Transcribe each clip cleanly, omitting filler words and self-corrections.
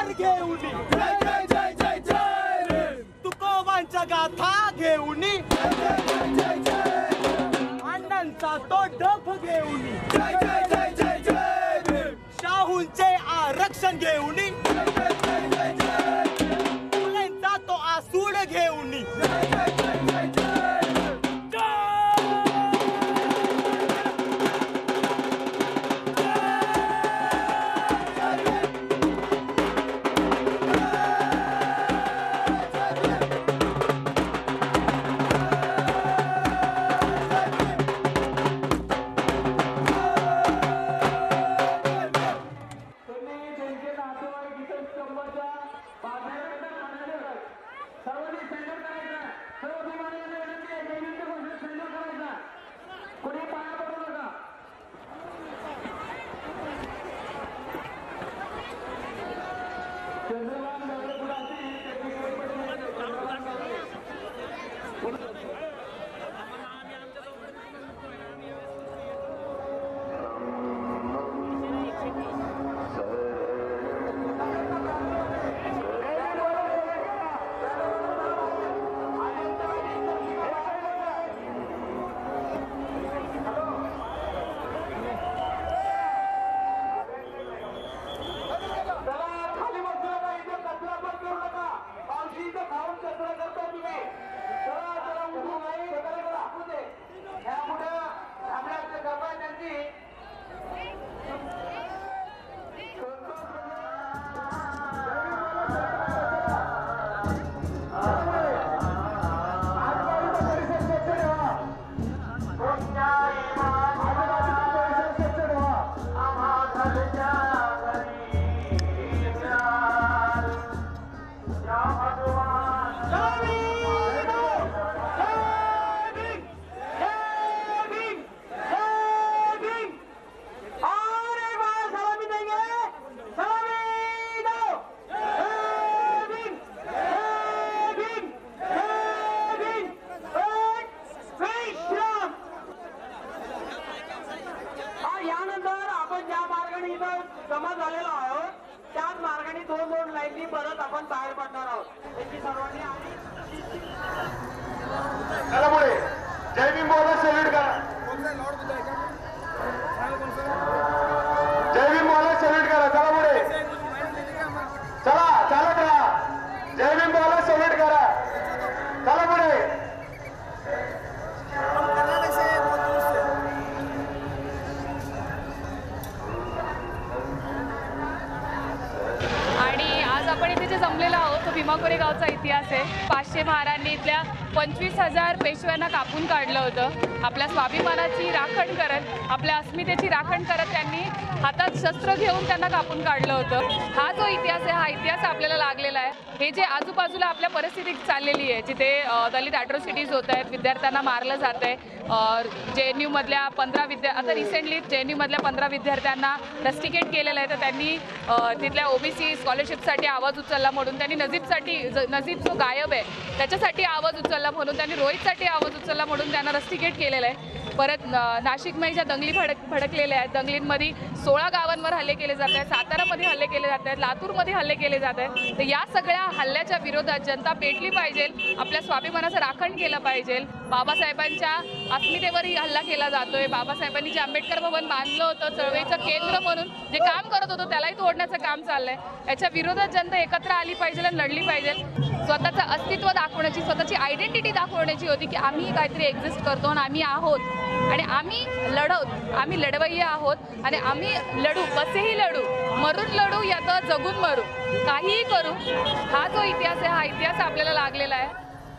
हार घेऊन जय जय जय जय जय रे तुकोबांच्या गाथा घेऊन जय जय जय जय जय अण्णांचा तो डफ घेऊन जय जय जय जय जय रे शाहूंचे आरक्षण घेऊन जय जय जय जय जय फुलेंचा तो आसूड घेऊन जय जय जय जय जय भीमा कोरेगावचा इतिहास आहे। 500 महारांनी इथल्या 25,000 पेशव्यांना कापून काढलं होतं। आपल्या स्वाभिमानाची राखण करत, आपल्या अस्मितेची राखण करत त्यांनी हातात शस्त्र घेऊन त्यांना कापून काढलं होतं। हा जो इतिहास आहे, हा इतिहास आपल्याला लागलेला आहे। हे जे आजूबाजूला आपल्या परिस्थिती चाललेली आहे, जिथे दलित ॲट्रॉसिटीज होत आहेत, विद्यार्थ्यांना मारलं जात आहे, JNU मधल्या 15 आता रिसेंटली JNU मधल्या 15 विद्यार्थ्यांना रस्टिकेट केलेलं आहे। तर त्यांनी तिथल्या OBC स्कॉलरशिपसाठी आवाज उचलला म्हणून त्यांनी नजीब जो गायब आहे त्याच्यासाठी आवाज उचलला म्हणून त्यांनी रोहितसाठी आवाज उचलला म्हणून त्यांना रस्टिकेट केलेलं आहे। परत नाशिकमध्ये ज्या दंगली भडकलेल्या आहेत, दंगलींमध्ये 16 गावांवर हल्ले केले जात आहेत, सातारामध्ये हल्ले केले जात आहेत, लातूरमध्ये हल्ले केले जात आहेत। तर या सगळ्या हल्ल्याच्या विरोधात जनता पेटली पाहिजे, आपल्या स्वाभिमानाचं राखण केलं पाहिजे। बाबासाहेबांच्या अस्मितेवरही हल्ला केला जातोय। बाबासाहेबांनी जे आंबेडकर भवन बांधलं होतं चळवळीचं केंद्र म्हणून, जे काम करत होतं त्यालाही तोडण्याचं काम चाललंय। याच्या विरोधात जनता एकत्र आली पाहिजे आणि लढली पाहिजे। स्वतःचं अस्तित्व दाखवण्याची, स्वतःची आयडेंटिटी दाखवण्याची होती की आम्ही काहीतरी एक्झिस्ट करतो आणि आम्ही आहोत आणि आम्ही लढवत, आम्ही लढवय्ये आहोत आणि आम्ही लढू, कसेही लढू, मरून लढू या तर जगून मरू, काहीही करू। हा जो इतिहास आहे, हा इतिहास आपल्याला लागलेला आहे।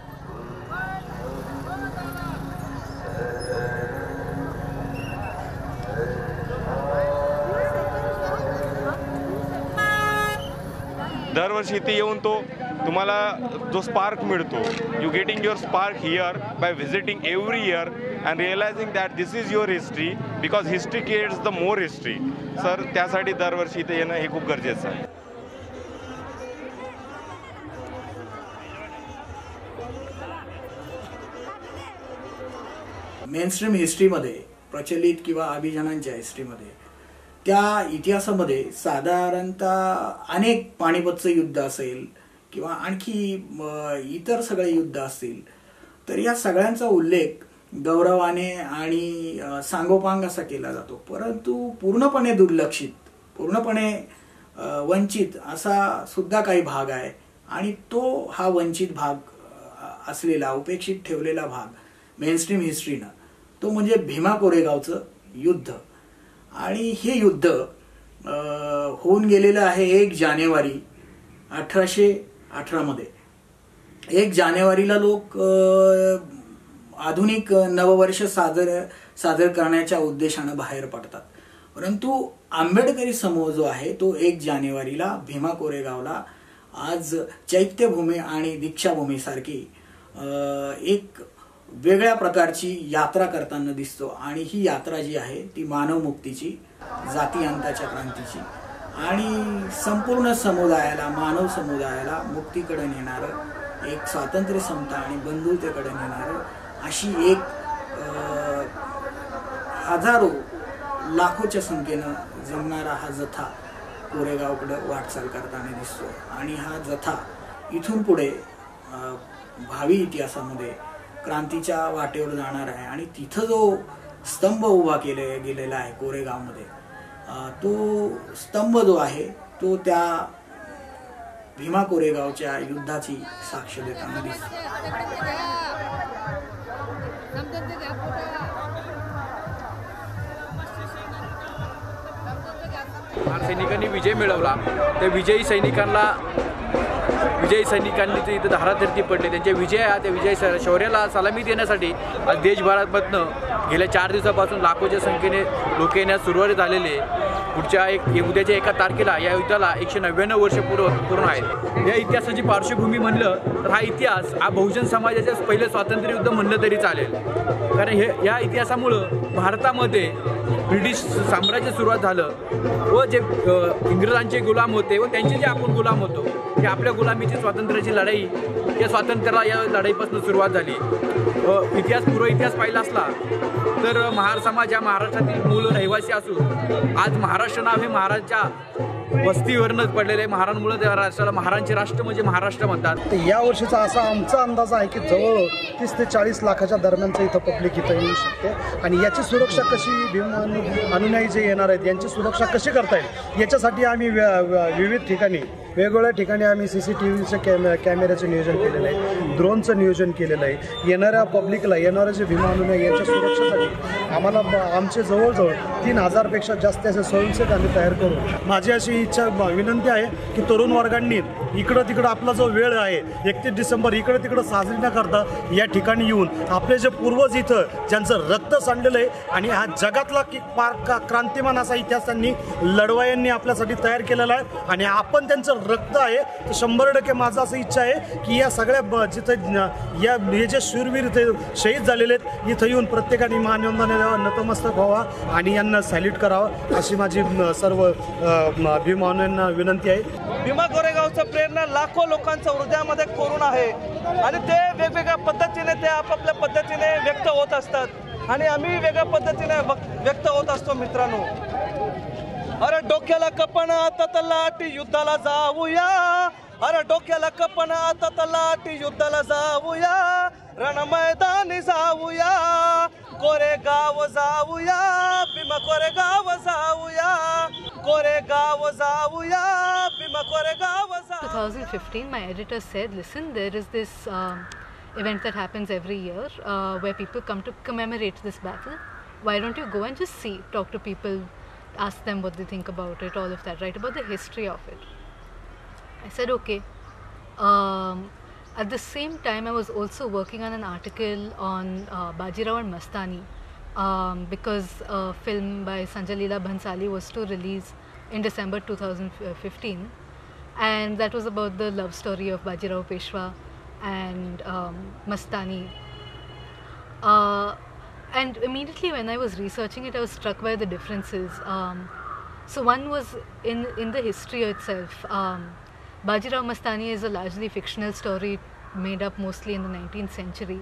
दरवर्षी इथे येऊन तो तुम्हाला जो स्पार्क मिळतो, you getting your spark here by visiting every year and realising that this is your history, because history creates the more history. Sir, त्यासाठी दरवर्षी इथे येणं हे खूप गरजेचं आहे। मेनस्ट्रीम हिस्ट्रीमध्ये प्रचलित किंवा अभिजानांच्या हिस्ट्रीमध्ये त्या इतिहासामध्ये साधारणतः अनेक पानिपतचं युद्ध असेल किंवा आणखी इतर सगळे युद्ध असतील, तर या सगळ्यांचा उल्लेख गौरवाने आणि सांगोपांग असा केला जातो, परंतु पूर्णपणे दुर्लक्षित, पूर्णपणे वंचित असा सुद्धा काही भाग आहे. आणि तो हा वंचित भाग असलेला, उपेक्षित ठेवलेला भाग मेनस्ट्रीम हिस्ट्रीनं, तो म्हणजे भीमा कोरेगावचं युद्ध. आणि हे युद्ध होऊन गेलेलं आहे 1 जानेवारी 1818 मध्ये. 1 जानेवारीला लोक आधुनिक नववर्ष साजर करण्याच्या उद्देशानं बाहेर पडतात, परंतु आंबेडकरी समूह जो आहे तो 1 जानेवारीला भीमा कोरेगावला आज चैत्यभूमी आणि दीक्षाभूमी सारखी एक वेगळ्या प्रकारची यात्रा करताना दिसतो. आणि ही यात्रा जी आहे ती मानव मुक्तीची, जाती अंताच्या क्रांतीची आणि संपूर्ण समुदायाला, मानव समुदायाला मुक्तीकडे नेणारं, एक स्वातंत्र्य, समता आणि बंधुतेकडे नेणारं अशी एक हजारो लाखोच्या संख्येनं जमणारा हा जथा कोरेगावकडे वाटचाल करताना दिसतो. आणि हा जथा इथून पुढे भावी इतिहासामध्ये क्रांतीच्या वाटेवर जाणार आहे. आणि तिथं जो स्तंभ उभा गेलेला आहे कोरेगावमध्ये, तो स्तंभ जो आहे तो त्या भीमा कोरेगावच्या युद्धाची साक्ष देताना दिसतो. सैनिकांनी विजय मिळवला, त्या विजयी सैनिकांनी ते इथं धारातीर्थी पडले. त्यांच्या विजय शौर्याला सलामी देण्यासाठी आज देशभरामधनं गेल्या 4 दिवसापासून लाखोच्या संख्येने लोक येण्यास सुरुवात झालेले. उद्याच्या 1 तारखेला या युद्धाला 199 वर्ष पूर्ण आहेत. या इतिहासाची पार्श्वभूमी म्हणलं तर हा इतिहास हा बहुजन समाजाचं पहिलं स्वातंत्र्य युद्ध म्हणलं तरी चालेल. कारण या इतिहासामुळं भारतामध्ये ब्रिटिश साम्राज्य सुरुवात झालं व जे इंग्रजांचे गुलाम होते व त्यांचे जे आपण गुलाम होतो, की आपल्या गुलामीची स्वातंत्र्याची लढाई, या स्वातंत्र्याला या लढाईपासून सुरुवात झाली. पूर्व इतिहास पाहिला असला तर महार समाज हा महाराष्ट्रातील मूळ रहिवासी असून आज महाराष्ट्र नाव हे महाराजच्या वस्तीवरूनच पडलेलं आहे. महारांमुळे त्या राष्ट्राला महारांचे राष्ट्र म्हणजे महाराष्ट्र म्हणतात. तर या वर्षीचा असा आमचा अंदाज आहे की जवळ 30 ते 40 लाखाच्या दरम्यानचं इथं पब्लिक इथं येऊ शकते. आणि याची सुरक्षा कशी, भीम अनुयायी जे येणार आहेत यांची सुरक्षा कशी करता येईल याच्यासाठी आम्ही विविध ठिकाणी, वेगवेगळ्या ठिकाणी आम्ही CCTVचं कॅमेऱ्याचं नियोजन केलेलं आहे, ड्रोनचं नियोजन केलेलं आहे. येणाऱ्या पब्लिकला, येणाऱ्या जे भीमा अनुयायी यांच्या सुरक्षेसाठी आम्हाला आमचे जवळजवळ 3000 पेक्षा जास्त असे स्वयंसेवक आम्ही तयार करू. माझी अशी विनंती आहे की तरुण वर्गांनी इकडं तिकडं आपला जो वेळ आहे 31 डिसेंबर इकडं तिकडं साजरी न करता या ठिकाणी येऊन आपले जे पूर्वज इथं ज्यांचं रक्त सांडलेलं आहे आणि हा जगातला क्रांतिमान असा इतिहास त्यांनी लढवयांनी आपल्यासाठी तयार केलेला आहे आणि आपण त्यांचं रक्त आहे. तर 100% माझं असं इच्छा आहे की या सगळ्या जिथं हे जे शूरवीर इथे शहीद झालेले आहेत इथं येऊन प्रत्येकाने मानवंदना द्यावा, नतमस्तक व्हावा आणि यांना सॅल्यूट करावं अशी माझी सर्व भीमानुयांना विनंती आहे. भीमा कोरेगावचं प्रेरणा लाखो लोकांच्या हृदयामध्ये कोरून आहे आणि ते वेगवेगळ्या पद्धतीने ते आपापल्या पद्धतीने व्यक्त होत असतात आणि आम्ही वेगळ्या पद्धतीने व्यक्त होत असतो. मित्रांनो, अरे डोक्याला कपन आता तलाठी युद्धाला जाऊया, अरे डोक्याला कपन आता तलाठी युद्धाला जाऊया, रण मैदानी जाऊया, कोरेगाव जाऊया, भीमा कोरेगाव जाऊया, कोरेगाव जाऊया, भीमा कोरेगाव जाऊया. 2015 my editor said, listen, there is this event that happens every year where people come to commemorate this battle. Why don't you go and just see, talk to people, ask them what they think about it, all of that, write about the history of it. I said okay. At the same time I was also working on an article on Bajirao and Mastani because a film by Sanjay Leela Bhansali was to release in December 2015 and that was about the love story of Bajirao Peshwa and Mastani. And immediately when I was researching it, I was struck by the differences. So one was in the history itself. Bajirao Mastani is a largely fictional story made up mostly in the 19th century.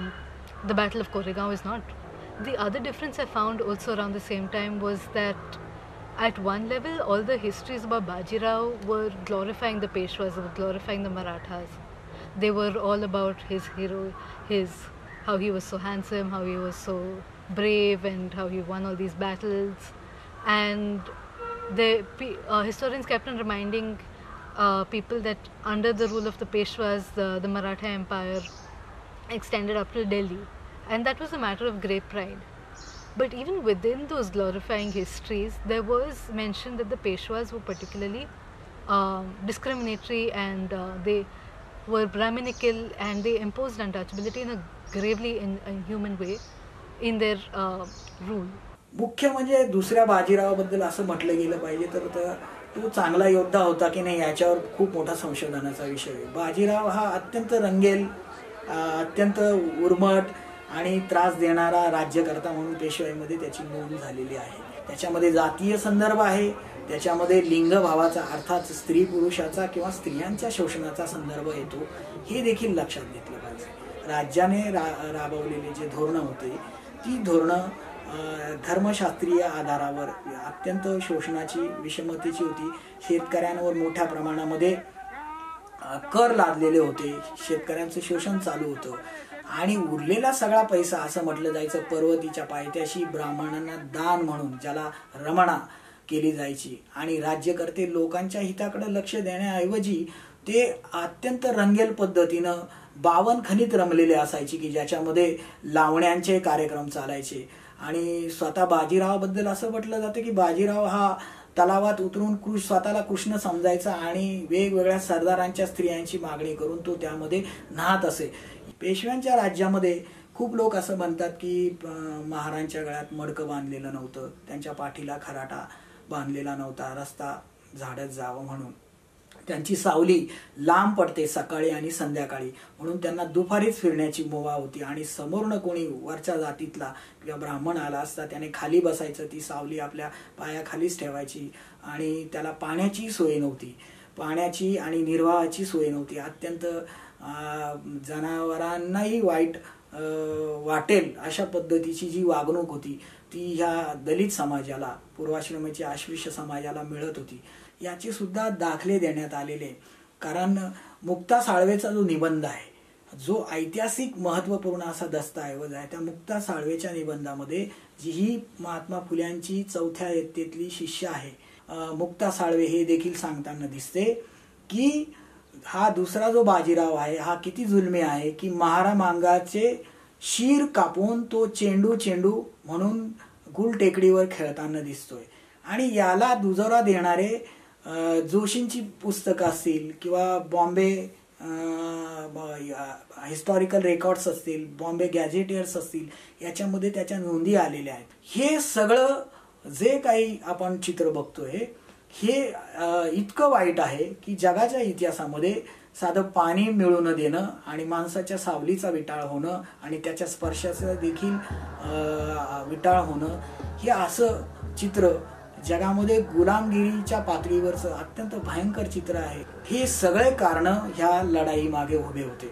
The Battle of Koregaon is not. The other difference I found also around the same time was that at one level, all the histories about Bajirao were glorifying the Peshwas, were glorifying the Marathas. They were all about his hero, how he was so handsome, how he was so brave, and how he won all these battles. And the historians kept on reminding people that under the rule of the Peshwas, the Maratha Empire extended up to Delhi, and that was a matter of great pride. But even within those glorifying histories, there was mention that the Peshwas were particularly discriminatory, and they were Brahminical, and they imposed untouchability in a gravely inhuman way in their rule. मुख्य म्हणजे दुसऱ्या बाजीरावाबद्दल असं म्हटलं गेलं पाहिजे तर तो चांगला योद्धा होता की नाही याच्यावर खूप मोठा संशोधनाचा विषय आहे. बाजीराव हा अत्यंत रंगेल, अत्यंत उर्मट आणि त्रास देणारा राज्यकर्ता म्हणून पेशवाईमध्ये त्याची नोंद झालेली आहे. त्याच्यामध्ये जातीय संदर्भ आहे, त्याच्यामध्ये लिंगभावाचा अर्थात स्त्री पुरुषाचा किंवा स्त्रियांच्या शोषणाचा संदर्भ येतो, हे देखील लक्षात घेतलं पाहिजे. राज्याने राबवलेले जे धोरणं होते ती धोरणं धर्मशास्त्रीय आधारावर अत्यंत शोषणाची विषमतेची होती. शेतकऱ्यांवर मोठ्या प्रमाणामध्ये कर लादलेले होते, शेतकऱ्यांचं शोषण चालू होतं आणि उरलेला सगळा पैसा असं म्हटलं जायचं पर्वतीच्या पायथ्याशी ब्राह्मणांना दान म्हणून, ज्याला रमणा केली जायची, आणि राज्यकर्ते लोकांच्या हिताकडे लक्ष देण्याऐवजी ते अत्यंत रंगेल पद्धतीनं बावनखणीत रमलेले असायचे की ज्याच्यामध्ये लावण्यांचे कार्यक्रम चालायचे. आणि स्वतः बाजीरावाबद्दल असं म्हटलं जातं की बाजीराव हा तलावात उतरून स्वतःला कृष्ण समजायचा आणि वेगवेगळ्या सरदारांच्या स्त्रियांची मागणी करून तो त्यामध्ये न्हात असे. पेशव्यांच्या राज्यामध्ये खूप लोक असं म्हणतात की महाराजांच्या गळ्यात मडकं बांधलेलं नव्हतं, त्यांच्या पाठीला खराटा बांधलेला नव्हता, रस्ता झाडत जावं म्हणून. त्यांची सावली लांब पडते सकाळी आणि संध्याकाळी म्हणून त्यांना दुपारीच फिरण्याची मुभा होती. आणि समोरनं कोणी वरच्या जातीतला किंवा ब्राह्मण आला असता त्याने खाली बसायचं, ती सावली आपल्या पायाखालीच ठेवायची. आणि त्याला पाण्याची सोय नव्हती, पाण्याची आणि निर्वाहाची सोय नव्हती. अत्यंत जनावरांनाही वाईट वाटेल अशा पद्धतीची जी वागणूक होती ती ह्या दलित समाजाला, पूर्वाश्रमीची आश्विष्य समाजाला मिळत होती. याचे सुद्धा दाखले देण्यात आलेले. कारण मुक्ता साळवेचा जो निबंध आहे, जो ऐतिहासिक महत्वपूर्ण असा दस्तऐवज आहे, त्या मुक्ता साळवेच्या निबंधामध्ये जी ही महात्मा फुल्यांची चौथ्या इयत्तेतली शिष्य आहे मुक्ता साळवे, हे देखील सांगताना दिसते की हा दुसरा जो बाजीराव आहे हा किती जुलमी आहे की महारा मांगाचे शीर कापून तो चेंडू चेंडू म्हणून गुल टेकडीवर खेळताना दिसतोय. आणि याला दुजोरा देणारे जोशींची पुस्तकं असतील किंवा बॉम्बे हिस्टॉरिकल रेकॉर्ड्स असतील, बॉम्बे गॅझेटियर्स असतील, याच्यामध्ये त्याच्या नोंदी आलेल्या आहेत. हे सगळं जे काही आपण चित्र बघतोय हे इतकं वाईट आहे की जगाच्या इतिहासामध्ये साधं पाणी मिळू न देणं आणि माणसाच्या सावलीचा विटाळ होणं आणि त्याच्या स्पर्शाचं देखील विटाळ होणं, हे असं चित्र जगामध्ये गुलामगिरीच्या पातळीवरचं अत्यंत भयंकर चित्र आहे. हे सगळे कारण ह्या लढाई मागे उभे होते.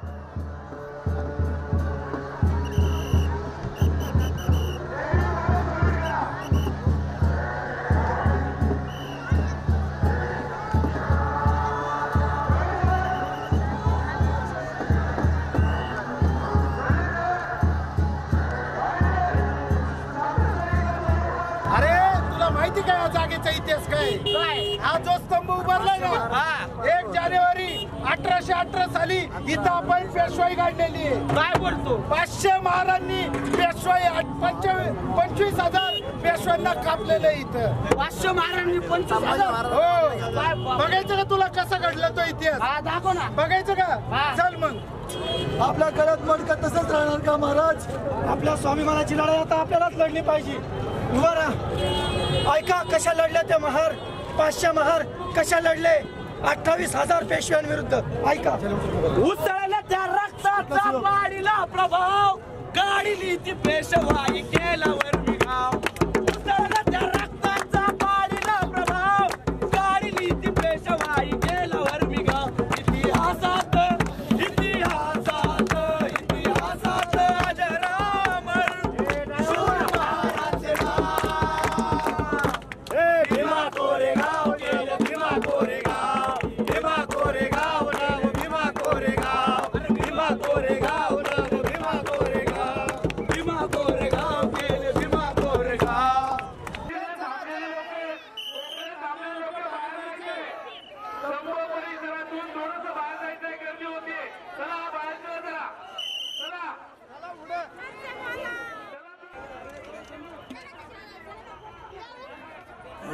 इतिहास काय हा जो स्तंभ उभारलाय ना 1 जानेवारी 1818 साली इथं आपण पेशवाई काढलेली आहे. काय बोलतो 500 महाराजांनी पेशवाई 25,000 पेशव्यांना कापलेलं इथं 500 महाराजांनी 25,000. हो बघायचं का तुला कसा घडला तो इतिहास? दाखव ना. बघायचं का? चल मग. आपल्या गळ्यात मडकं तसंच राहणार का महाराज? आपल्या स्वाभिमानाची लढाई आता आपल्यालाच लढली पाहिजे. उभा राहा. ऐका कशा लढल्या त्या महार, 500 महार कशा लढले 28,000 पेशव्यांविरुद्ध. ऐका. उसळल्या त्या रक्ताचा वाढीला प्रभाव, गाडीली ती पेशवाई केल्यावर मिगाव. उसळल्या त्या रक्ताचा वाढीला प्रभाव, गाडीली ती पेशवाई केल्यावर मिगाव. इतिहासात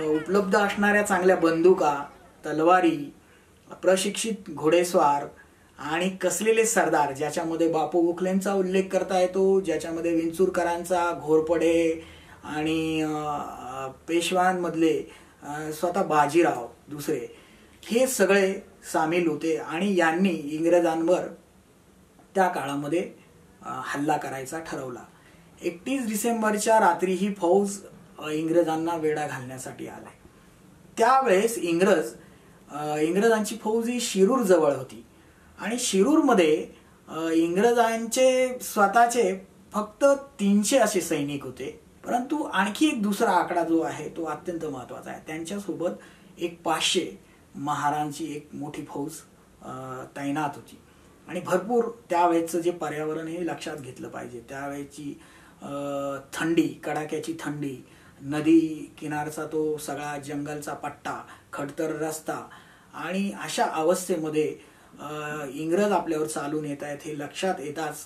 उपलब्ध असणाऱ्या चांगल्या बंदुका, तलवारी, प्रशिक्षित घोडेस्वार आणि कसलेले सरदार, ज्याच्यामध्ये बापू गोखलेंचा उल्लेख करता येतो, ज्याच्यामध्ये विंचुरकरांचा, घोरपडे आणि पेशव्यांमधले स्वतः बाजीराव दुसरे, हे सगळे सामील होते आणि यांनी इंग्रजांवर त्या काळामध्ये हल्ला करायचा ठरवला. 31 डिसेंबरच्या रात्री ही फौज इंग्रजांना वेढा घालण्यासाठी आले. त्यावेळेस इंग्रजांची फौज ही शिरूर जवळ होती आणि शिरूरमध्ये इंग्रजांचे स्वतःचे फक्त 300 असे सैनिक होते. परंतु आणखी एक दुसरा आकडा जो आहे तो अत्यंत महत्वाचा आहे. त्यांच्यासोबत एक 500 महारांची एक मोठी फौज तैनात होती आणि भरपूर त्यावेळेचं जे पर्यावरण हे लक्षात घेतलं पाहिजे. त्यावेळेची थंडी, कडाक्याची थंडी, नदी किनारचा तो सगळा जंगलचा पट्टा, खडतर रस्ता आणि अशा अवस्थेमध्ये इंग्रज आपल्यावर चालून येत आहेत हे लक्षात येताच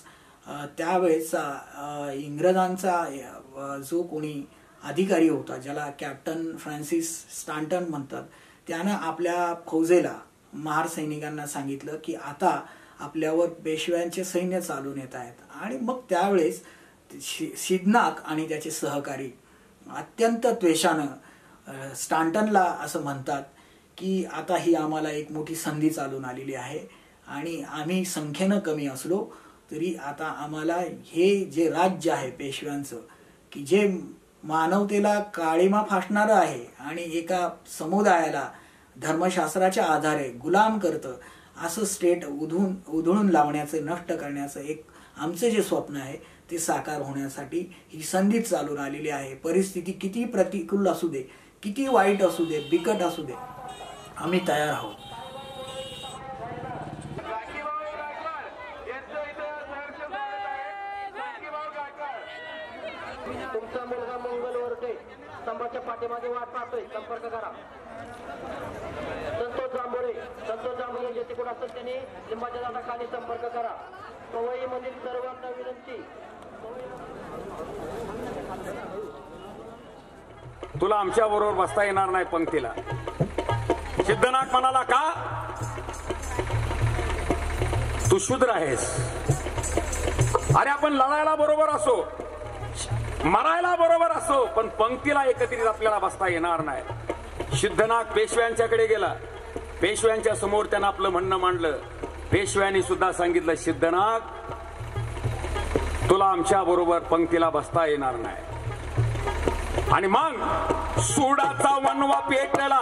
त्यावेळेचा इंग्रजांचा जो कोणी अधिकारी होता, ज्याला कॅप्टन फ्रान्सिस स्टांटन म्हणतात, त्यानं आपल्या फौजेला, महार सैनिकांना सांगितलं की आता आपल्यावर पेशव्यांचे सैन्य चालून येत आहेत. आणि मग त्यावेळेस सिद्धनाक आणि त्याचे सहकारी अत्यंत त्वेषानं स्टांटनला असं म्हणतात की आता ही आम्हाला एक मोठी संधी चालून आलेली आहे आणि आम्ही संख्येनं कमी असलो तरी आता आम्हाला हे जे राज्य आहे पेशव्यांचं, की जे मानवतेला काळिमा फासणारं आहे आणि एका समुदायाला धर्मशास्त्राच्या आधारे गुलाम करतं, असं स्टेट उधळून लावण्याचं, नष्ट करण्याचं एक आमचं जे स्वप्न आहे ते साकार होण्यासाठी ही संधी चालून आलेली आहे. परिस्थिती किती प्रतिकूल असू दे, किती वाईट असू दे, बिकट असू दे, आम्ही तयार आहोत. तुमचा मुलगा मंगलवर्धे स्तंभाच्या पाठीमागे वाट पाहतोय, संपर्क करा. संतोष जांभोळे जे तिकडे असतात त्यांनी लिंबाच्या झाडाखाली संपर्क करा. पवईमधील सर्वांना विनंती. तुला आमच्या बरोबर बसता येणार नाही पंक्तीला. सिद्धनाथ म्हणाला का तू शूद्र आहेस. अरे आपण लढायला बरोबर असो, मरायला बरोबर असो, पण पंक्तीला एकत्रित आपल्याला बसता येणार नाही. सिद्धनाथ पेशव्यांच्याकडे गेला. पेशव्यांच्या समोर त्यानं आपलं म्हणणं मांडलं. पेशव्यांनी सुद्धा सांगितलं सिद्धनाथ तुला आमच्या बरोबर पंक्तीला बसता येणार नाही. आणि मग सुडाचा वनवा पेटला,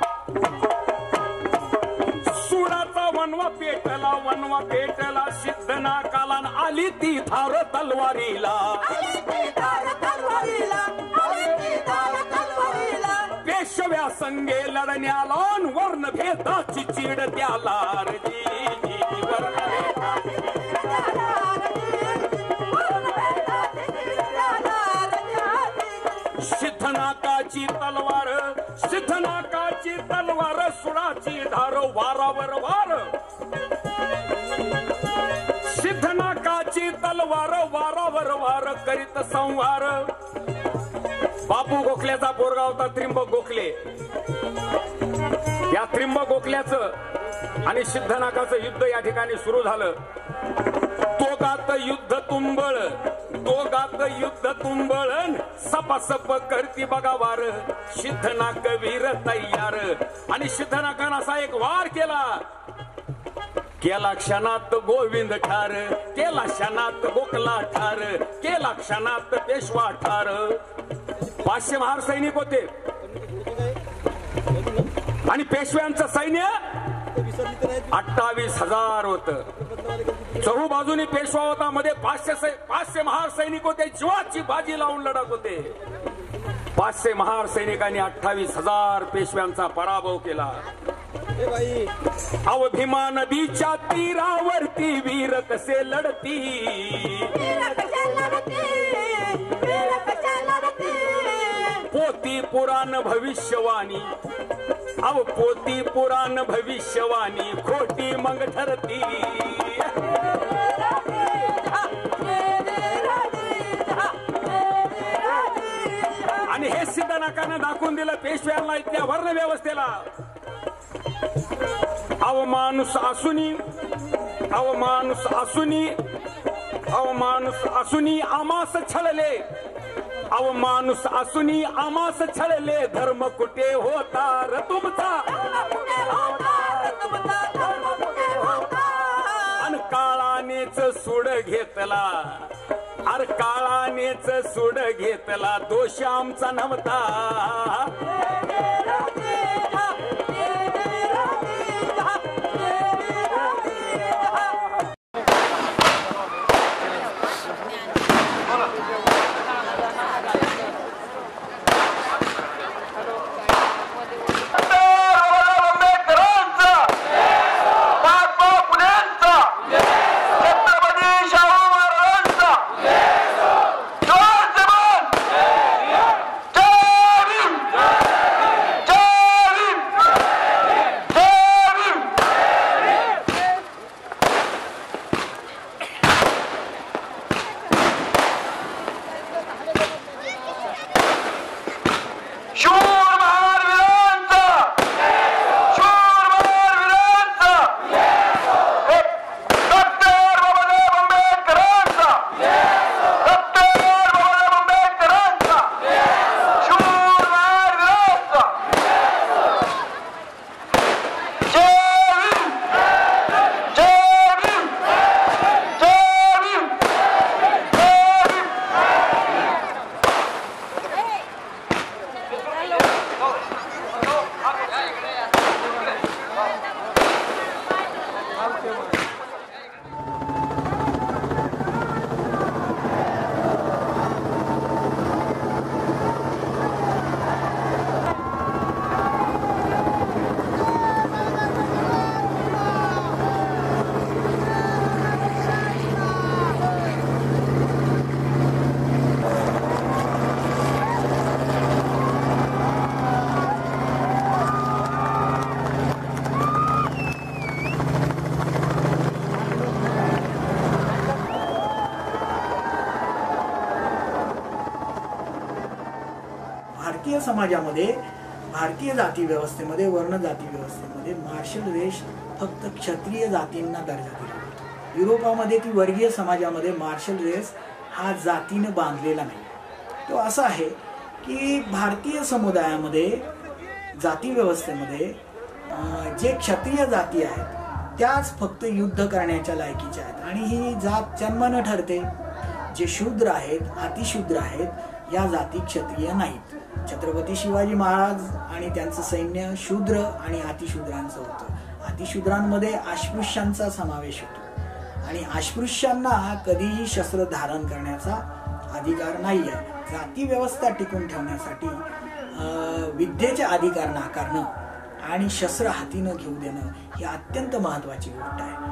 सुडाचा वनवा पेटला, सिद्धनाथाला आली ती थार तलवारीला. पेशव्या संगे लढण्याला वर्ण भेदाची चीड त्याला. सिद्धनाथाची तलवार सुडाची धार वारावर वार. सिद्धनाथाची तलवार वारावर वार करीत संहार. बापू गोखल्याचा पोरगा होता त्रिंबक गोखले. या त्रिंबक गोखल्याचं आणि सिद्धनाथाचं युद्ध या ठिकाणी सुरू झालं. दोघात युद्ध तुंबळ सपासप करती बघा वार. सिद्धनाथ वीर तयार. आणि सिद्धनाथानं असा एक वार केला क्षणात गोविंद ठार, केला क्षणात गोखला ठार, केला क्षणात पेशवा ठार. 500 महार सैनिक होते आणि पेशव्यांचं सैन्य 28,000 होतं. चहूबाजूनी पेशवा होता, मध्ये 500 महार सैनिक होते. जीवाची बाजी लावून लढत होते. 500 महार सैनिकांनी 28,000 पेशव्यांचा पराभव केला. अव भीमा नदीच्या तीरावरती वीर कसे लढती. पोती पुराण भविष्यवाणी, अव पोती पुराण भविष्यवाणी खोटी मग ठरती. आणि हे सिद्धनाथानं दाखवून सोडून दिलं पेशव्यांना, इथल्या वर्ण व्यवस्थेला. अवमानुस असूनी आमास छळले, अवमानुस असूनी आमास छळले. धर्म कुठे होता र तुमचा, अन काळानेच सूड घेतला, अरे काळानेच सूड घेतला. दोष आमचा नव्हता. भारतीय समाजामध्ये, भारतीय जाती व्यवस्थेमध्ये, वर्ण जाती व्यवस्थेमध्ये मार्शल रेस फक्त क्षत्रिय जातींना दर्जा दिला. युरोपामध्ये ती वर्गीय समाजामध्ये मार्शल रेस हा जातीनं बांधलेला नाही. तो असा आहे की भारतीय समुदायामध्ये जाती व्यवस्थेमध्ये जे क्षत्रिय जाती आहेत त्याच फक्त युद्ध करण्याच्या लायकीच्या आहेत आणि ही जात जन्मानं ठरते. जे शूद्र आहेत, अतिशूद्र आहेत, या जाती क्षत्रिय नाहीत. छत्रपती शिवाजी महाराज आणि त्यांचं सैन्य शूद्र आणि अतिशूद्रांचं होतं. अतिशूद्रांमध्ये अस्पृश्यांचा समावेश होतो आणि अस्पृश्यांना कधीही शस्त्र धारण करण्याचा अधिकार नाही आहे. जाती व्यवस्था टिकून ठेवण्यासाठी विद्येचे अधिकार नाकारणं आणि शस्त्र हातीनं घेऊ देणं ही अत्यंत महत्त्वाची गोष्ट आहे.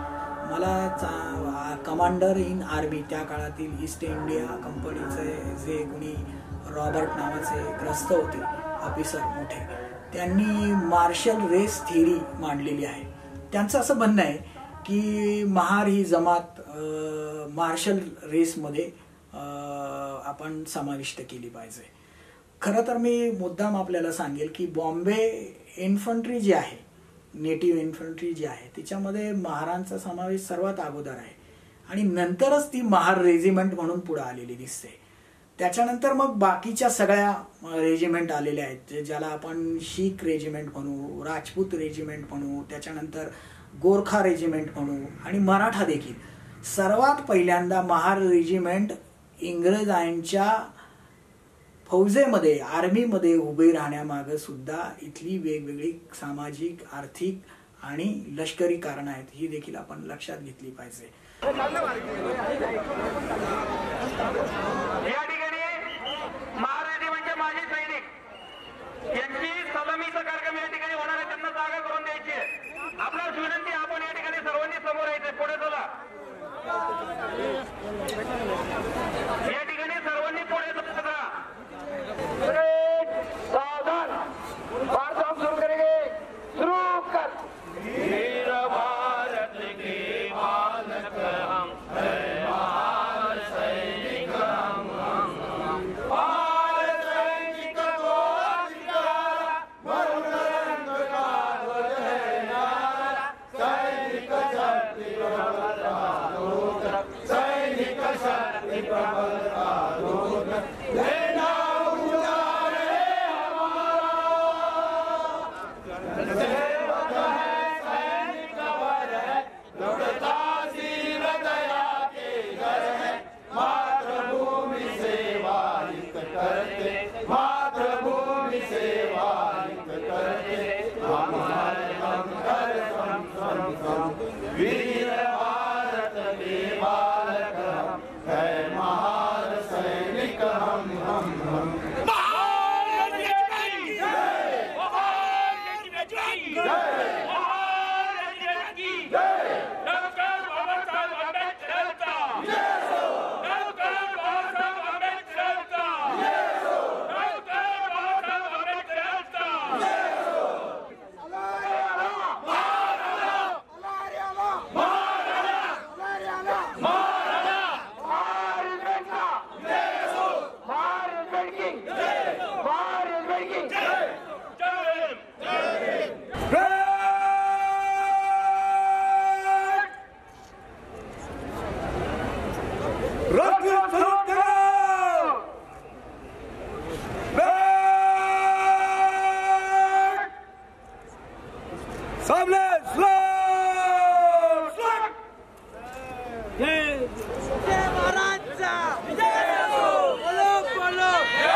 मला कमांडर इन आर्मी त्या काळातील ईस्ट इंडिया कंपनीचे जे कोणी रॉबर्ट नावाचे ग्रस्त होते ऑफिसर मोठे, त्यांनी मार्शल रेस थिअरी मांडलेली आहे. त्यांचं असं म्हणणं आहे की महार ही जमात मार्शल रेसमध्ये आपण समाविष्ट केली पाहिजे. खरं तर मी मुद्दाम आपल्याला सांगेल की बॉम्बे इन्फंट्री जी आहे, नेटिव्ह इन्फंट्री जी आहे, तिच्यामध्ये महारांचा समावेश सर्वात अगोदर आहे आणि नंतरच ती महार रेजिमेंट म्हणून पुढे आलेली दिसते. त्याच्यानंतर मग बाकीच्या सगळ्या रेजिमेंट आलेल्या आहेत, ज्याला आपण शीख रेजिमेंट म्हणू, राजपूत रेजिमेंट म्हणू, त्याच्यानंतर गोरखा रेजिमेंट म्हणू आणि मराठा देखील. सर्वात पहिल्यांदा महार रेजिमेंट इंग्रजांच्या फौजेमध्ये, आर्मीमध्ये उभे राहण्यामागं सुद्धा इथली वेगवेगळी सामाजिक, आर्थिक आणि लष्करी कारणं आहेत, ही देखील आपण लक्षात घेतली पाहिजे. या ठिकाणी महाराज म्हणजे माजी सैनिक यांची सलामीचा कार्यक्रम या ठिकाणी होणार आहे, त्यांना जागा करून द्यायची आहे. आपल्याला विनंती, आपण या ठिकाणी सर्वांनी समोर यायचे, पुढे चला. या ठिकाणी सर्वांनी पुढे चला. सावधान, बारदाम सुरू करेंगे, शुरू कर. वीर भारत की मानक हम, महान सैनिक हम, सामने जय महाराजचा बोलो बोलो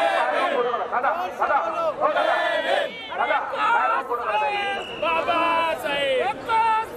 बाबासाहेब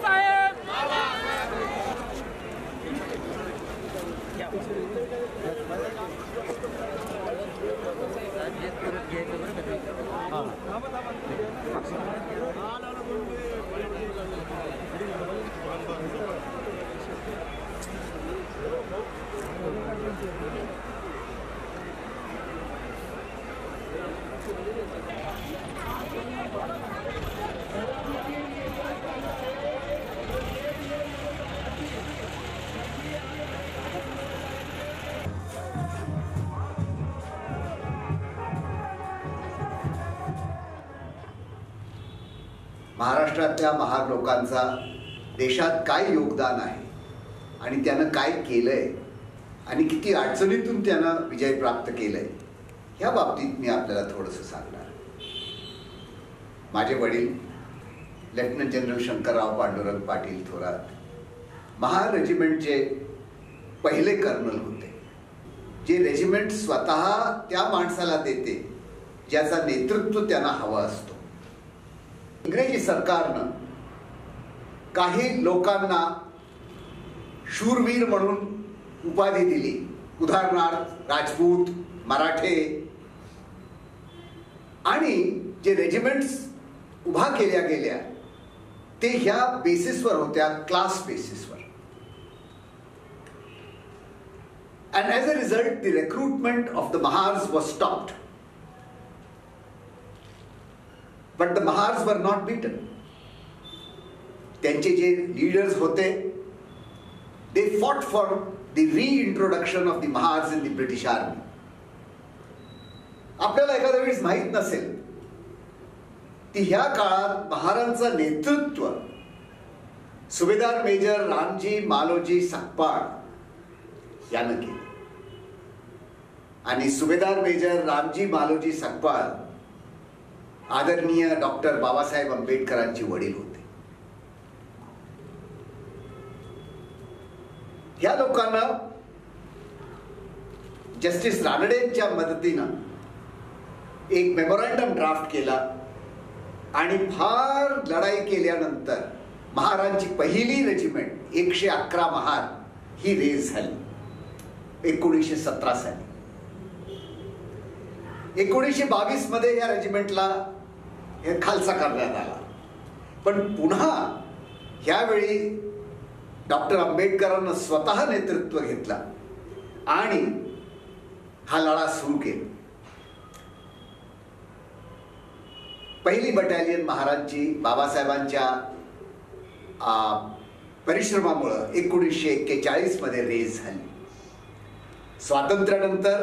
महाराष्ट्रातल्या महार लोकांचा देशात काय योगदान आहे आणि त्यानं काय केलंय आणि किती अडचणीतून त्यानं विजय प्राप्त केलाय ह्या बाबतीत मी आपल्याला थोडंसं सांगणार. माझे वडील लेफ्टनंट जनरल शंकरराव पांडुरंग पाटील थोरात महार रेजिमेंटचे पहिले कर्नल होते. जे रेजिमेंट स्वतः त्या माणसाला देते ज्याचा नेतृत्व त्यांना हवा असतो. इंग्रजी सरकारनं काही लोकांना शूरवीर म्हणून उपाधी दिली. उदाहरणार्थ राजपूत, मराठे. आणि जे रेजिमेंट्स उभा केल्या गेल्या ते ह्या बेसिसवर होत्या, क्लास बेसिसवर. And as a result, the recruitment of the Mahars was stopped. But the Mahars were not beaten. त्यांचे जे leaders होते, they fought for the reintroduction of the Mahars in the British Army. आपल्याला एखाद्या वेळेस माहित नसेल की ह्या काळात महारांचं नेतृत्व सुभेदार मेजर रामजी मालोजी सकपाळ यानं केलं. आणि सुभेदार मेजर रामजी मालोजी सकपाळ आदरणीय डॉक्टर बाबासाहेब आंबेडकरांचे वडील होते. या लोकांना जस्टिस रानडेंच्या मदतीनं एक मेमोरंडम ड्राफ्ट केला आणि फार लढाई केल्यानंतर महारांची पहिली रेजिमेंट 111 महार ही रेज झाली 1917 साली. 1922 मध्ये या रेजिमेंटला खालसा करण्यात आला. पण पुन्हा ह्यावेळी डॉक्टर आंबेडकरांना स्वतः नेतृत्व घेतला आणि हा लढा सुरू केला. पहिली बटालियन महारांची बाबासाहेबांच्या परिश्रमामुळे 1941 मध्ये रेज झाली. स्वातंत्र्यानंतर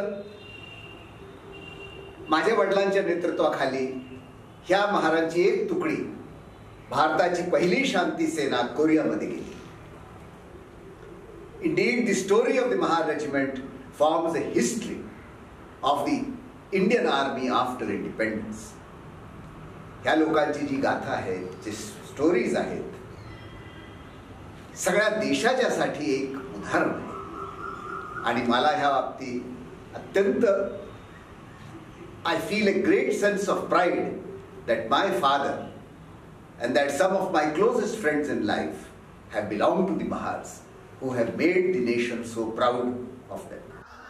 माझ्या वडिलांच्या नेतृत्वाखाली ह्या महारांची एक तुकडी भारताची पहिली शांती सेना कोरियामध्ये गेली. Indeed, the story of the Mahar regiment forms a history of the Indian Army after independence. ह्या लोकांची जी गाथा आहे, जे स्टोरीज आहेत, सगळ्या देशाच्यासाठी एक उदाहरण आहे. आणि मला ह्या बाबतीत अत्यंत I feel a great sense of pride that my father and that some of my closest friends in life have belonged to the Mahars, who have made the nation so proud of them.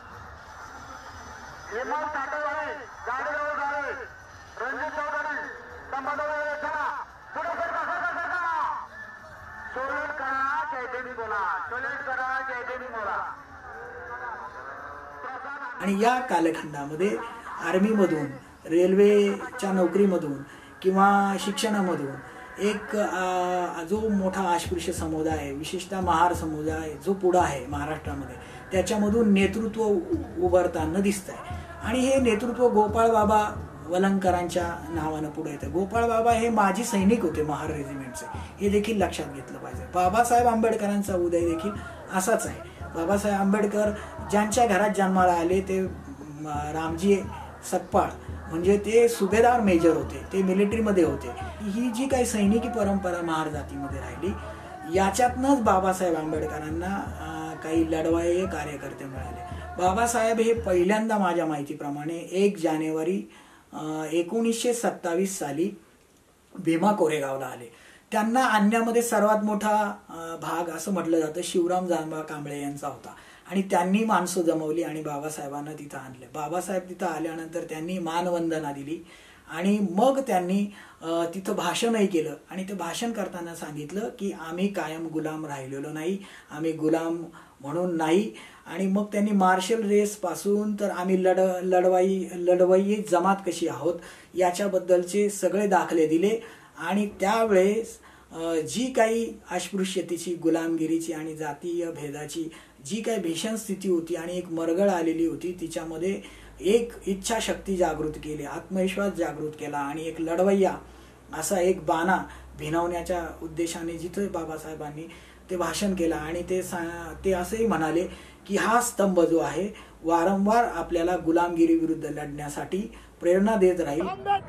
आणि या कालखंडामध्ये आर्मीमधून, रेल्वेच्या नोकरीमधून किंवा शिक्षणामधून एक जो मोठा अस्पृश्य समुदाय आहे, विशेषतः महार समुदाय जो पुढं आहे महाराष्ट्रामध्ये, त्याच्यामधून नेतृत्व उभारताना दिसत आहे. आणि हे नेतृत्व गोपाळ बाबा वलंकरांच्या नावानं पुढे येतं. गोपाळ बाबा हे माजी सैनिक होते महार रेजिमेंटचे, हे देखील लक्षात घेतलं पाहिजे. बाबासाहेब आंबेडकरांचा उदय देखील असाच आहे. बाबासाहेब आंबेडकर ज्यांच्या घरात जन्माला आले ते रामजी सकपाळ म्हणजे ते सुभेदार मेजर होते, ते मिलिटरीमध्ये होते. ही जी काही सैनिकी परंपरा महार जातीमध्ये राहिली, याच्यातनंच बाबासाहेब आंबेडकरांना काही लढवाये कार्यकर्ते मिळाले. बाबासाहेब हे पहिल्यांदा माझ्या माहितीप्रमाणे 1 जानेवारी 1927 साली भीमा कोरेगावला आले. त्यांना आणण्यामध्ये सर्वात मोठा भाग असं म्हटलं जातं शिवराम जानबा कांबळे यांचा होता आणि त्यांनी माणसं जमवली आणि बाबासाहेबांना तिथं आणले. बाबासाहेब तिथं आल्यानंतर त्यांनी मानवंदना दिली आणि मग त्यांनी तिथं भाषणही केलं आणि ते भाषण करताना सांगितलं की आम्ही कायम गुलाम राहिलेलो नाही, आम्ही गुलाम म्हणून नाही. आणि मग त्यांनी मार्शल रेस पासून तर आम्ही लढवय्ये जमात कशी आहोत याच्याबद्दलचे सगळे दाखले दिले. आणि त्यावेळेस जी काही अस्पृश्यतेची, गुलामगिरीची आणि जातीय भेदाची जी काही भीषण स्थिती होती आणि एक मरगळ आलेली होती, तिच्यामध्ये एक इच्छाशक्ती जागृत केली, आत्मविश्वास जागृत केला आणि एक लढवय्या असा एक बाणा भिनवण्याच्या उद्देशाने जिथे बाबासाहेबांनी ते भाषण केलं. आणि ते असंही म्हणाले की हा स्तंभ जो आहे वारंवार आपल्याला गुलामगिरी विरुद्ध लढण्यासाठी प्रेरणा देत राहील.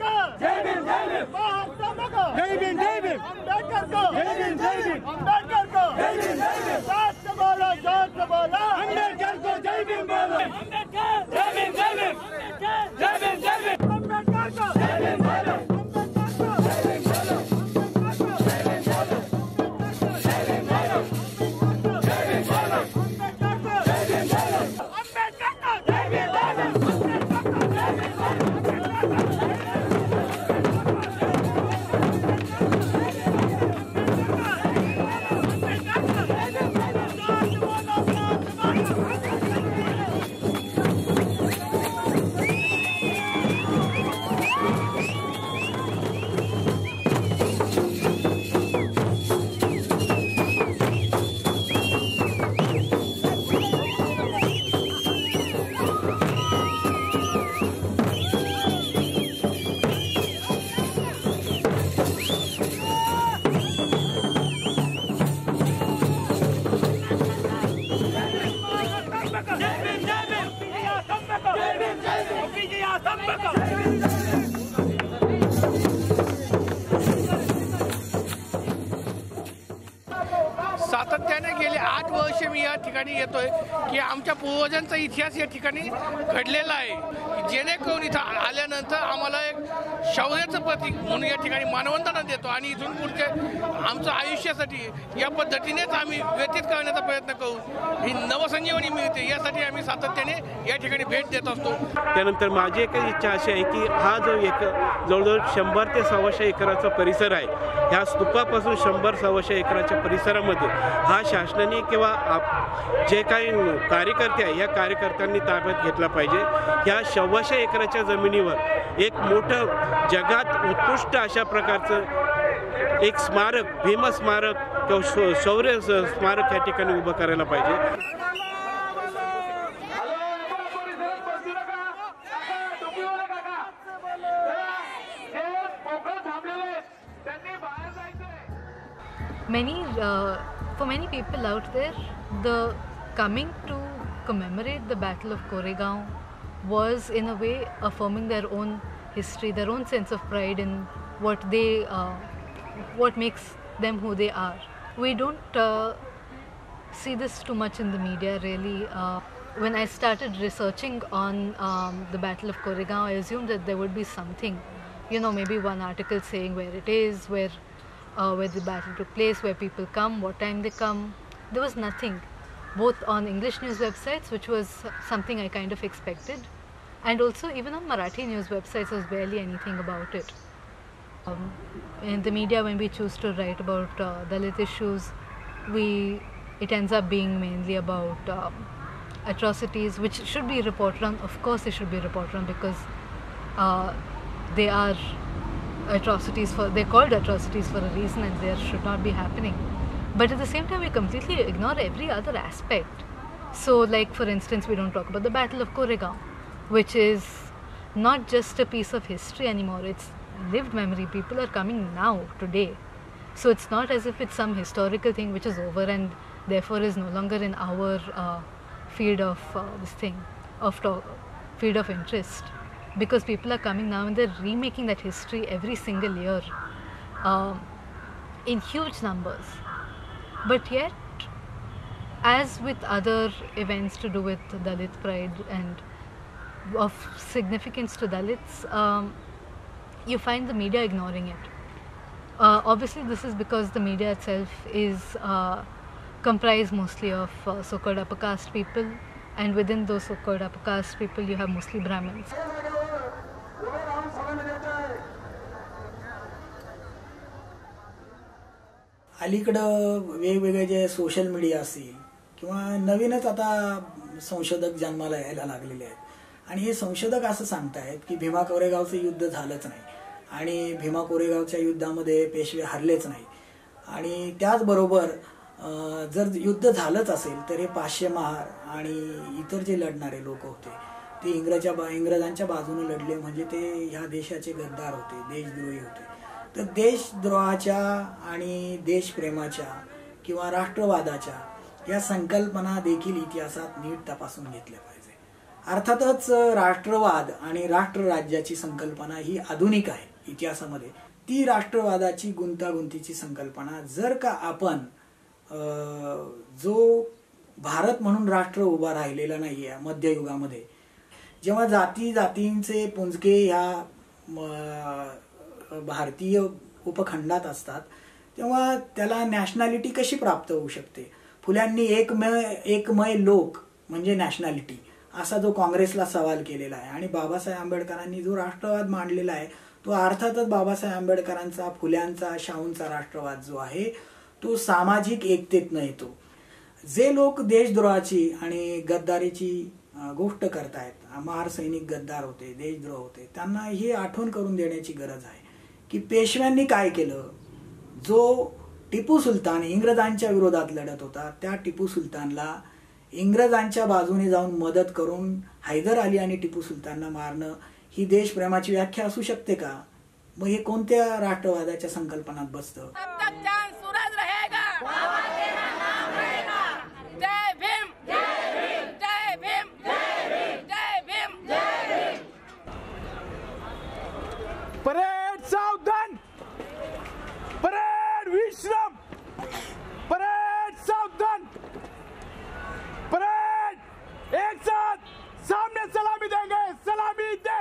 सातत्याने गेले 8 वर्ष मी या ठिकाणी येतोय की आमच्या पूर्वजांचा इतिहास या ठिकाणी घडलेला आहे, जेणेकरून इथं आल्यानंतर आम्हाला एक शौर्याचं प्रतीक म्हणून या ठिकाणी मानवंदना देतो आणि इथून पुढचे आमच्या आयुष्यासाठी या पद्धतीनेच आम्ही व्यतीत करण्याचा प्रयत्न करू, ही नवसंजीवनी मिळते यासाठी आम्ही सातत्याने या ठिकाणी भेट देत असतो. त्यानंतर माझी एकच इच्छा अशी आहे की हा जो जवळजवळ 100 ते 125 एकराचा परिसर आहे, ह्या स्तूपापासून 100-125 एकराच्या परिसरामध्ये हा शासनाने किंवा जे काही कार्यकर्ते आहे या कार्यकर्त्यांनी ताब्यात घेतला पाहिजे. ह्या 125 एकराच्या जमिनीवर एक मोठं जगात उत्कृष्ट अशा प्रकारचं एक स्मारक, भीम स्मारक किंवा शौर्य स्मारक या ठिकाणी उभं करायला पाहिजे. For many people out there, the coming to commemorate the Battle of Koregaon was in a way affirming their own history, their own sense of pride in what makes them who they are. We don't see this too much in the media really. When I started researching on the Battle of Koregaon, I assumed that there would be something, maybe one article saying where it is, where the battle took place, where people come, what time they come. There was nothing, both on English news websites, which was something I kind of expected, and also even on Marathi news websites there was barely anything about it. In the media, when we choose to write about Dalit issues, it ends up being mainly about atrocities, which should be reported on. Of course they should be reported on because they are atrocities, they're called atrocities for a reason, and they should not be happening. But at the same time we completely ignore every other aspect. So like for instance, we don't talk about the Battle of Koregaon, which is not just a piece of history anymore, it's lived memory. People are coming now, today. So it's not as if it's some historical thing which is over and therefore is no longer in our field of field of interest. because people are coming now and they're remaking that history every single year in huge numbers. But yet, as with other events to do with Dalit pride and of significance to Dalits, you find the media ignoring it. Obviously, this is because the media itself is comprised mostly of so-called upper caste people, and within those so-called upper caste people, you have mostly Brahmins. अलीकडं वेगवेगळे जे social media असेल किंवा नवीनच आता संशोधक जन्माला यायला लागलेले आहेत आणि हे संशोधक असं सांगतायत की भीमा कोरेगावचं युद्ध झालंच नाही आणि भीमा कोरेगावच्या युद्धामध्ये पेशवे हरलेच नाही आणि त्याचबरोबर जर युद्ध झालंच असेल तर हे पाचशे महार आणि इतर जे लढणारे लोक होते ते इंग्रजांच्या बाजूने लढले म्हणजे ते ह्या देशाचे गद्दार होते, देशद्रोही होते. तर देशद्रोहाच्या आणि देशप्रेमाच्या किंवा राष्ट्रवादाच्या या संकल्पना देखील इतिहासात नीट तपासून घेतल्या पाहिजे. अर्थातच राष्ट्रवाद आणि राष्ट्रराज्याची संकल्पना ही आधुनिक आहे इतिहासामध्ये. ती राष्ट्रवादाची गुंतागुंतीची संकल्पना जर का आपण जो भारत म्हणून राष्ट्र उभा राहिलेला नाहीये मध्ययुगामध्ये, जेव्हा जातींचे पुंजके ह्या भारतीय उपखंडात असतात तेव्हा त्याला नॅशनॅलिटी कशी प्राप्त होऊ शकते. फुल्यांनी एकमय लोक म्हणजे नॅशनॅलिटी असा जो काँग्रेसला सवाल केलेला आहे आणि बाबासाहेब आंबेडकरांनी जो राष्ट्रवाद मांडलेला आहे तो अर्थातच बाबासाहेब आंबेडकरांचा, फुल्यांचा, शाहूंचा राष्ट्रवाद जो आहे तो सामाजिक एकतेतनं येतो. जे लोक देशद्रोहाची आणि गद्दारीची गोष्ट करतायत, महार सैनिक गद्दार होते, देशद्रोह होते, त्यांना ही आठवण करून देण्याची गरज आहे की पेशव्यांनी काय केलं. जो टिपू सुलतान इंग्रजांच्या विरोधात लढत होता त्या टिपू सुलतानला इंग्रजांच्या बाजूने जाऊन मदत करून हैदर अली आणि टिपू सुलतानला मारणं ही देशप्रेमाची व्याख्या असू शकते का. मग हे कोणत्या राष्ट्रवादाच्या संकल्पनात बसतं. परेड सावधान, परेड विश्राम, परेड सावधान, परेड एक साथ सामने सलामी देंगे, सलामी दे.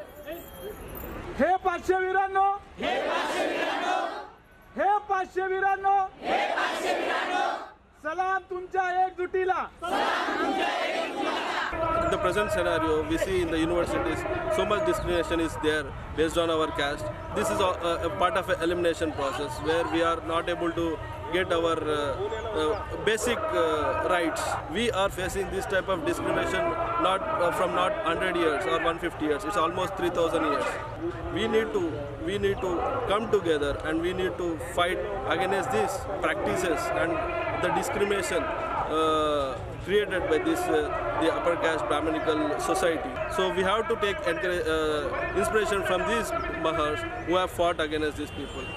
हे पाचशे वीरांनो, हे पाचशे वीरांनो, हे पाचशे वीरांनो, हे पाचशे वीरांनो, सलाम तुमच्या एकजुटीला, सलाम तुमच्या एकजुटीला. In the present scenario, we see in the universities so much discrimination is there based on our caste. This is a part of an elimination process where we are not able to get our basic rights. We are facing this type of discrimination from not 100 years or 150 years. It's almost 3,000 years. We need to come together and we need to fight against these practices and the discrimination created by the upper caste Brahminical society. So we have to take inspiration from these Mahars who have fought against these people.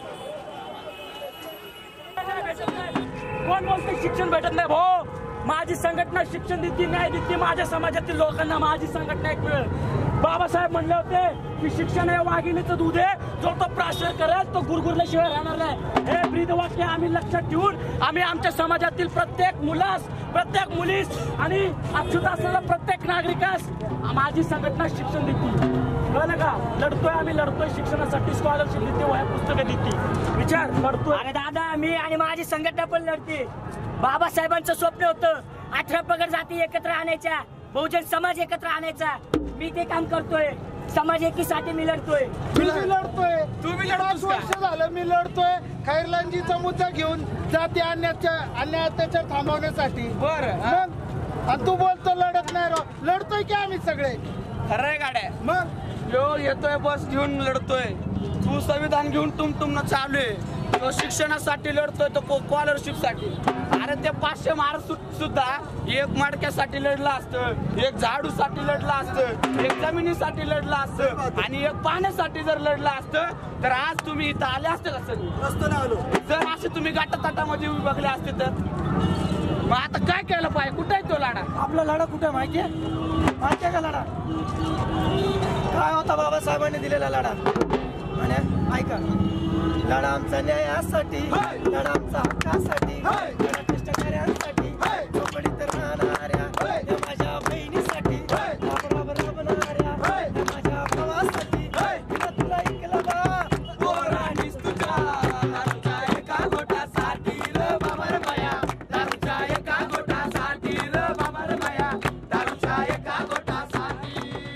कोण बोलते शिक्षण भेटत नाही भाऊ. माझी संघटना शिक्षण देते, न्याय देते माझ्या समाजातील लोकांना. माझी संघटना एक वेळ बाबासाहेब म्हणले होते की शिक्षण हे वाघिणीचं दूध आहे, जो तो प्राश्रय करेल तो गुरगुरल्याशिवाय राहणार नाही. हे ब्रीद वाक्य आम्ही लक्षात ठेवून आम्ही आमच्या समाजातील प्रत्येक मुलास, प्रत्येक मुलीस आणि अक्षुत असलेल्या प्रत्येक नागरिकास माझी संघटना शिक्षण देते. कळलं का. लढतोय आम्ही, लढतोय शिक्षणासाठी. स्कॉलरशिप देते, वह्या पुस्तकं देते. विचार लढतोय. अरे दादा, मी आणि माझी संघटना पण लढते. बाबासाहेबांचं स्वप्न होतं 18 पगड जाती एकत्र आणायच्या, बहुजन समाज एकत्र आणायचा. मी ते काम करतोय. समाज एकीसाठी मी लढतोय. तुम्ही लढतोय, तुम्ही 5 वर्ष झालं मी लढतोय खैरलांजीचा मुद्दा घेऊन जाती अन्याय अत्याचार थांबवण्यासाठी. बरं मग आणि तू बोलतो लढत नाही राव. लढतोय की आम्ही सगळे. खरंय गाड्या. मग येतोय बस घेऊन लढतोय. तू संविधान घेऊन तुम चालू आहे. तो शिक्षणासाठी लढतोय, तो स्कॉलरशिप साठी. अरे ते 500 महार सुद्धा एक मडक्यासाठी लढलं असतं, एक झाडूसाठी लढलं असतं, एक जमिनीसाठी लढलं असतं आणि एक पाण्यासाठी जर लढलं असतं तर आज तुम्ही इथं आले असते का सर. रस्ता नाही आलो. जर असे तुम्ही गटातटामध्ये विभागले असते तर मग आता काय केलं पाहिजे. कुठे आहे तो लढा. आपला लढा कुठे माहितीये का लढा. काय होता बाबासाहेबांनी दिलेला लढा? आणि ऐका, लढा आमचा न्यायासाठी, लढा आमचा हक्कासाठी, लढा कष्टकऱ्यांसाठी, झोपडीत राहणाऱ्या या माझ्या बहिणीसाठी, राबणाऱ्या या माझ्या भावासाठी, तिला तुला ऐकलं बा पोरांनीच तुझ्या दारूच्या एका घोटासाठी र बाबा रे माया, दारूच्या एका घोटासाठी र बाबा रे माया, दारूच्या एका घोटासाठी.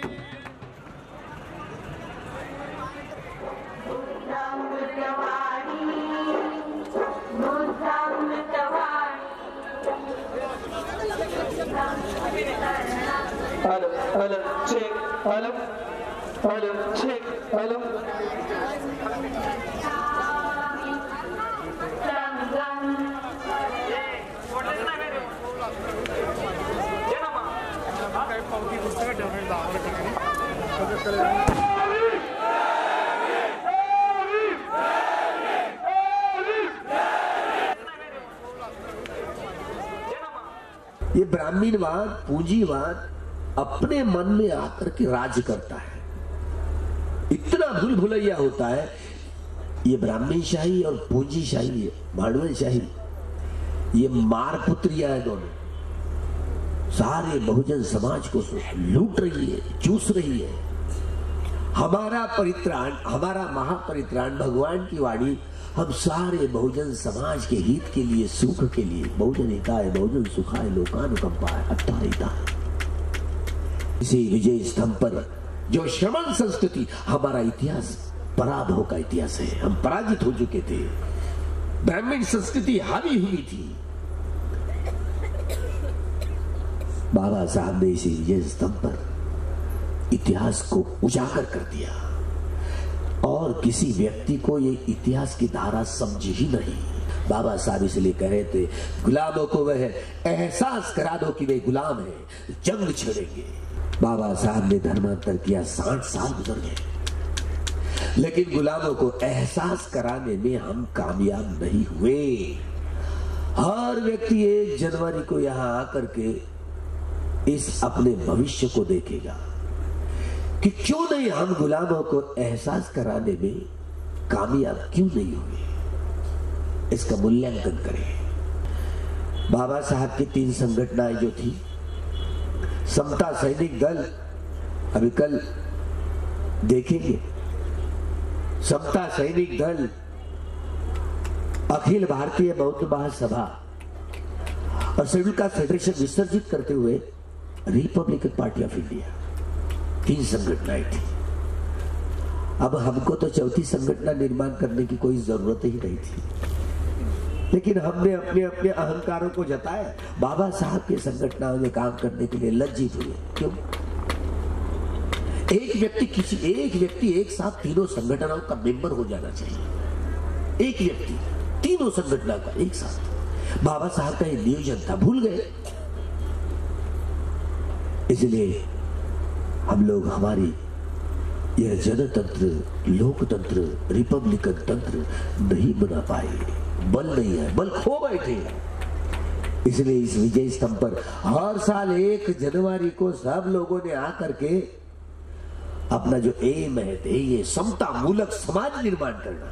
Hello, hello, check, hello, hello, check, hello. ये ब्राह्मणवाद, पूंजीवाद अपने मन में आकर के राज करता है, इतना भूल भुलैया होता है. ये ब्राह्मणशाही और पूंजीशाही, भांडवलशाही, ये मार पुत्रिया है दोनों. सारे बहुजन समाज को लूट रही है, चूस रही है. हमारा परित्राण, हमारा महापरित्राण, भगवान की वाणी हम सारे बहुजन समाज के हित के लिए, सुख के लिए, बहुजन हिताय बहुजन सुखाय लोकानुकंपाय अत्तारिताय. इसी विजय स्तंभ पर जो श्रमण संस्कृति, हमारा इतिहास पराभव का इतिहास है. हम पराजित हो चुके थे, ब्राह्मण संस्कृति हावी हुई थी. बाबा साहब ने इसी विजय स्तंभ पर इतिहास को उजागर कर दिया और किसी व्यक्ति को ये इतिहास की धारा समझ ही नहीं. बाबा साहब इसलिए कह रहे थे, गुलामों को वह एहसास करा दो कि वे गुलाम हैं, जंग छेड़ेंगे. बाबा साहब ने धर्मांतर किया, 60 साल गुजर गए, लेकिन गुलामों को एहसास कराने में हम कामयाब नहीं हुए. हर व्यक्ति 1 जनवरी को यहां आकर के इस अपने भविष्य को देखेगा कि क्यों नहीं हम गुलामों को एहसास कराने में कामयाब क्यों नहीं हुए. इसका मूल्यांकन करें. बाबा साहब की 3 संगठनाएं जो थी, समता सैनिक दल, अभी कल देखेंगे, समता सैनिक दल, अखिल भारतीय बौद्ध महासभा और शेड्यूल कास्ट फेडरेशन विसर्जित करते हुए रिपब्लिकन पार्टी ऑफ इंडिया, 3 संगठनाएं थी. अब हमको तो चौथी संगठना निर्माण करने की कोई जरूरत ही नहीं थी, लेकिन हमने अपने अपने अहंकारों को जताया. बाबा साहब के संगठनों में काम करने के लिए लज्जित हुए. क्यों? एक व्यक्ति एक साथ तीनों संगठनों का मेंबर हो जाना चाहिए. एक व्यक्ति तीनों संगठनों का एक साथ. बाबा साहब का ये नियोजन था, भूल गए. इसलिए हम लोग हमारी यह जनतंत्र, लोकतंत्र, रिपब्लिकन तंत्र नहीं बना पाए. बल नहीं है, बल खो बैठे. इसलिए इस विजय स्तंभ पर हर साल 1 जनवरी को सब लोगों ने आकर के अपना जो एम है, ये समता मूलक समाज निर्माण करना.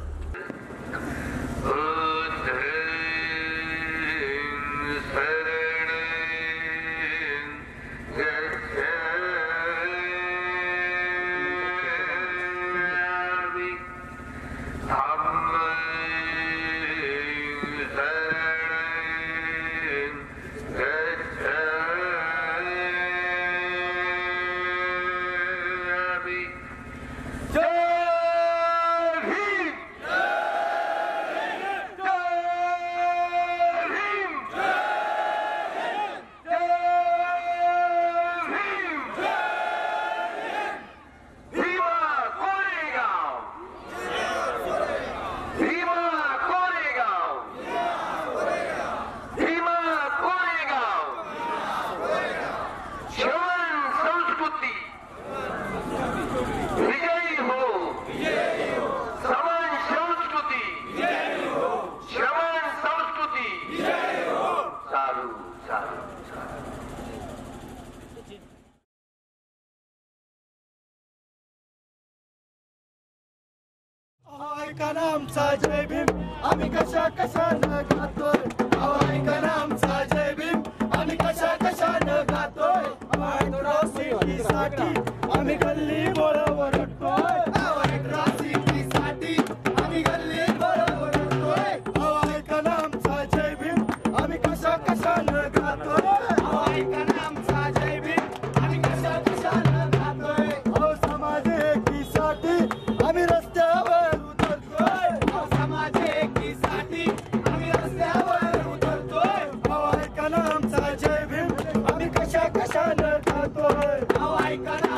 आमचा जय भीम आम्ही कशा कशानं गातोय ऐका ना आमचा जय भीम आम्ही कशा कशानं गातोय साठी आम्ही गल्ली बोळावर रटतोय साठी आम्ही गल्ली बोळावर रटतोय ऐका ना आमचा जय भीम आम्ही कशा कशानं गातोय ऐका ना आमचा जय भीम आम्ही कशा कशानं गातोय समाज एकीसाठी आम्ही रस्त्यावर उतरतोय समाज एकीसाठी आम्ही रस्त्यावर उतरतोय ऐका ना आमचा जय भीम आम्ही कशा कशानं गातोय ऐका ना